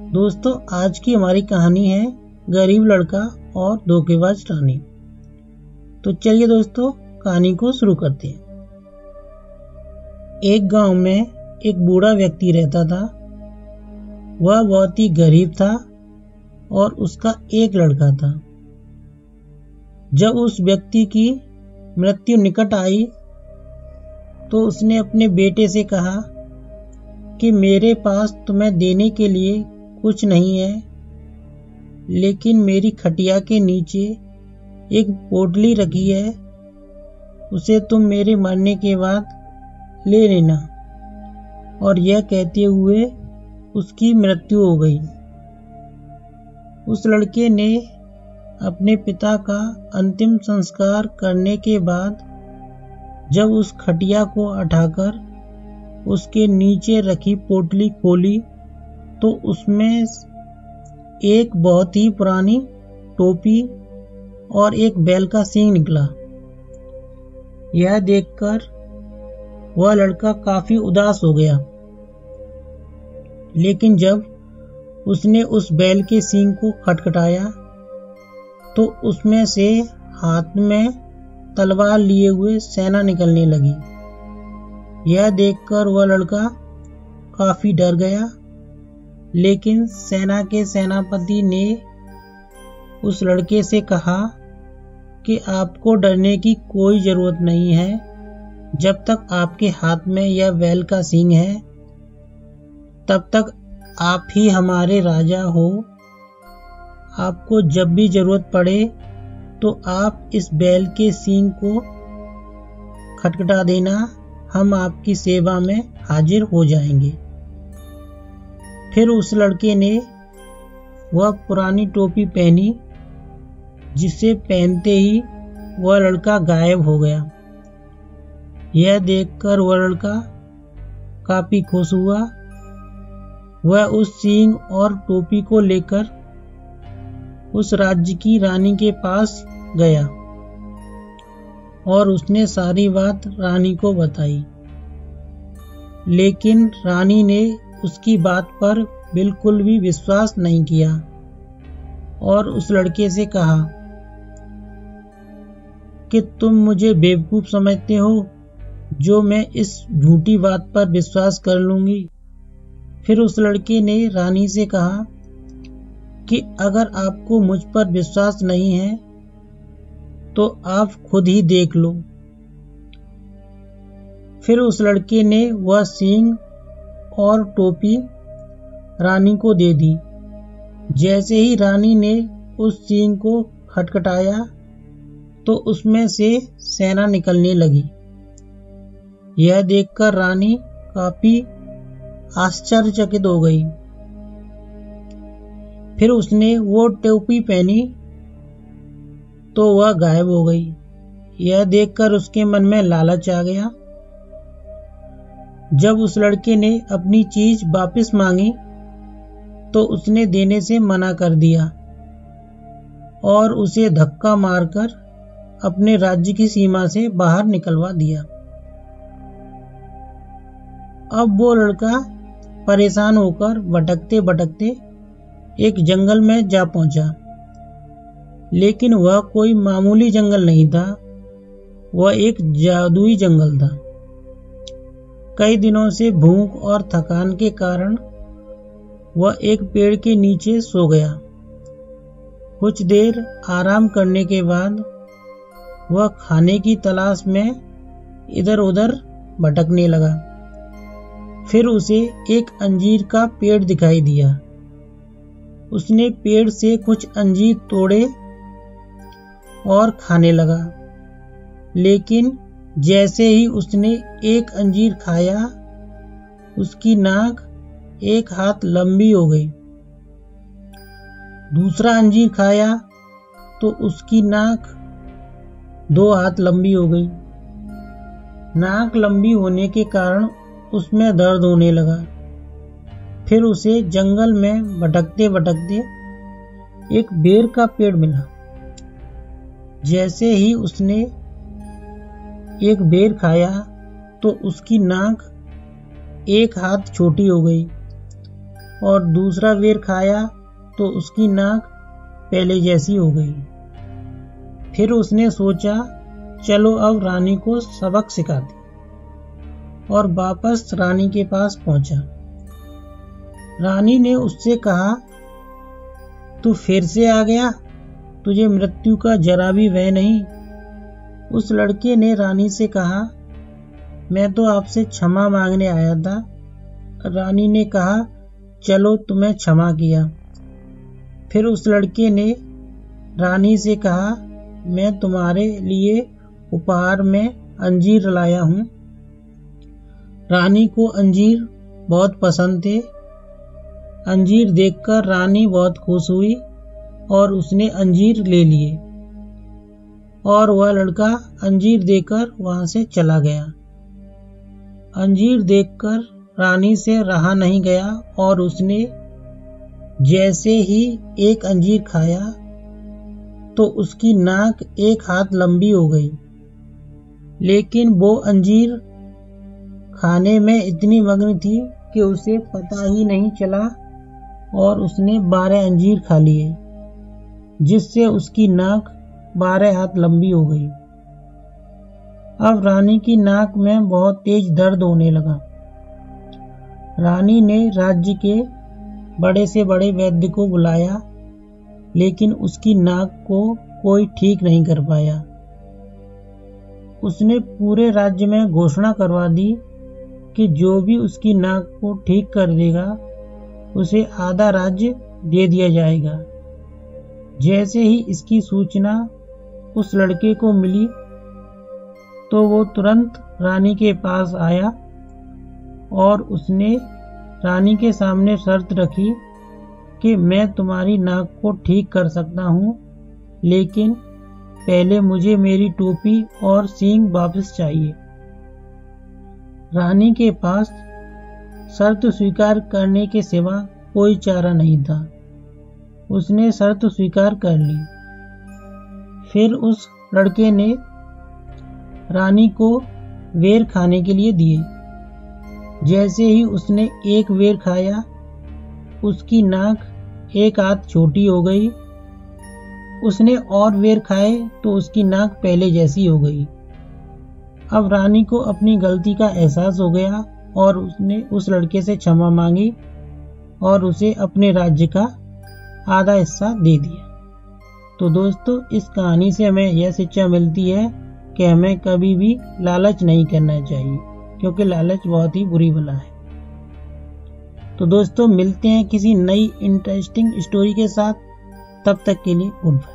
दोस्तों, आज की हमारी कहानी है गरीब लड़का और धोखेबाज रानी। तो चलिए दोस्तों, कहानी को शुरू करते हैं। एक गांव में एक बूढ़ा व्यक्ति रहता था। वह बहुत ही गरीब था और उसका एक लड़का था। जब उस व्यक्ति की मृत्यु निकट आई तो उसने अपने बेटे से कहा कि मेरे पास तुम्हें देने के लिए कुछ नहीं है, लेकिन मेरी खटिया के नीचे एक पोटली रखी है, उसे तुम मेरे मरने के बाद ले लेना। और यह कहते हुए उसकी मृत्यु हो गई। उस लड़के ने अपने पिता का अंतिम संस्कार करने के बाद जब उस खटिया को उठाकर उसके नीचे रखी पोटली खोली तो उसमें एक बहुत ही पुरानी टोपी और एक बैल का सींग निकला। यह देखकर वह लड़का काफी उदास हो गया, लेकिन जब उसने उस बैल के सींग को खटखटाया तो उसमें से हाथ में तलवार लिए हुए सेना निकलने लगी। यह देखकर वह लड़का काफी डर गया, लेकिन सेना के सेनापति ने उस लड़के से कहा कि आपको डरने की कोई जरूरत नहीं है। जब तक आपके हाथ में यह बैल का सींग है तब तक आप ही हमारे राजा हो। आपको जब भी जरूरत पड़े तो आप इस बैल के सींग को खटखटा देना, हम आपकी सेवा में हाजिर हो जाएंगे। फिर उस लड़के ने वह पुरानी टोपी पहनी, जिसे पहनते ही वह लड़का गायब हो गया। यह देखकर वह लड़का काफी खुश हुआ। वह उस सींग और टोपी को लेकर उस राज्य की रानी के पास गया और उसने सारी बात रानी को बताई। लेकिन रानी ने उसकी बात पर बिल्कुल भी विश्वास नहीं किया और उस लड़के से कहा कि तुम मुझे बेवकूफ समझते हो जो मैं इस झूठी बात पर विश्वास कर लूंगी। फिर उस लड़के ने रानी से कहा कि अगर आपको मुझ पर विश्वास नहीं है तो आप खुद ही देख लो। फिर उस लड़के ने वह सींग और टोपी रानी को दे दी। जैसे ही रानी ने उस सींग को खटखटाया तो उसमें से सेना निकलने लगी। यह देखकर रानी काफी आश्चर्यचकित हो गई। फिर उसने वो टोपी पहनी तो वह गायब हो गई। यह देखकर उसके मन में लालच आ गया। जब उस लड़के ने अपनी चीज वापस मांगी तो उसने देने से मना कर दिया और उसे धक्का मारकर अपने राज्य की सीमा से बाहर निकलवा दिया। अब वो लड़का परेशान होकर भटकते भटकते एक जंगल में जा पहुंचा। लेकिन वह कोई मामूली जंगल नहीं था, वह एक जादुई जंगल था। कई दिनों से भूख और थकान के कारण वह एक पेड़ के नीचे सो गया। कुछ देर आराम करने के बाद वह खाने की तलाश में इधर उधर भटकने लगा। फिर उसे एक अंजीर का पेड़ दिखाई दिया। उसने पेड़ से कुछ अंजीर तोड़े और खाने लगा। लेकिन जैसे ही उसने एक अंजीर खाया, उसकी नाक एक हाथ लंबी हो गई। दूसरा अंजीर खाया तो उसकी नाक 2 हाथ लंबी हो गई। नाक लंबी होने के कारण उसमें दर्द होने लगा। फिर उसे जंगल में भटकते भटकते एक बेर का पेड़ मिला। जैसे ही उसने एक बेर खाया तो उसकी नाक एक हाथ छोटी हो गई। और दूसरा बेर खाया तो उसकी नाक पहले जैसी हो गई। फिर उसने सोचा चलो अब रानी को सबक सिखाते और वापस रानी के पास पहुंचा। रानी ने उससे कहा, तू फिर से आ गया, तुझे मृत्यु का जरा भी भय नहीं। उस लड़के ने रानी से कहा, मैं तो आपसे क्षमा मांगने आया था। रानी ने कहा, चलो तुम्हें क्षमा किया। फिर उस लड़के ने रानी से कहा, मैं तुम्हारे लिए उपहार में अंजीर लाया हूँ। रानी को अंजीर बहुत पसंद थे। अंजीर देखकर रानी बहुत खुश हुई और उसने अंजीर ले लिए और वह लड़का अंजीर देकर वहां से चला गया। अंजीर देखकर रानी से रहा नहीं गया और उसने जैसे ही एक अंजीर खाया तो उसकी नाक एक हाथ लंबी हो गई। लेकिन वो अंजीर खाने में इतनी मग्न थी कि उसे पता ही नहीं चला और उसने 12 अंजीर खा लिए, जिससे उसकी नाक 12 हाथ लंबी हो गई। अब रानी की नाक में बहुत तेज दर्द होने लगा। रानी ने राज्य के बड़े से बड़े वैद्य को बुलाया, लेकिन उसकी नाक को कोई ठीक नहीं कर पाया। उसने पूरे राज्य में घोषणा करवा दी कि जो भी उसकी नाक को ठीक कर देगा उसे आधा राज्य दे दिया जाएगा। जैसे ही इसकी सूचना उस लड़के को मिली तो वो तुरंत रानी के पास आया और उसने रानी के सामने शर्त रखी कि मैं तुम्हारी नाक को ठीक कर सकता हूँ, लेकिन पहले मुझे मेरी टोपी और सींग वापस चाहिए। रानी के पास शर्त स्वीकार करने के सिवा कोई चारा नहीं था। उसने शर्त स्वीकार कर ली। फिर उस लड़के ने रानी को बेर खाने के लिए दिए। जैसे ही उसने एक बेर खाया उसकी नाक एक हाथ छोटी हो गई। उसने और बेर खाए तो उसकी नाक पहले जैसी हो गई। अब रानी को अपनी गलती का एहसास हो गया और उसने उस लड़के से क्षमा मांगी और उसे अपने राज्य का आधा हिस्सा दे दिया। तो दोस्तों, इस कहानी से हमें यह शिक्षा मिलती है कि हमें कभी भी लालच नहीं करना चाहिए, क्योंकि लालच बहुत ही बुरी बला है। तो दोस्तों, मिलते हैं किसी नई इंटरेस्टिंग स्टोरी के साथ। तब तक के लिए गुड बाय।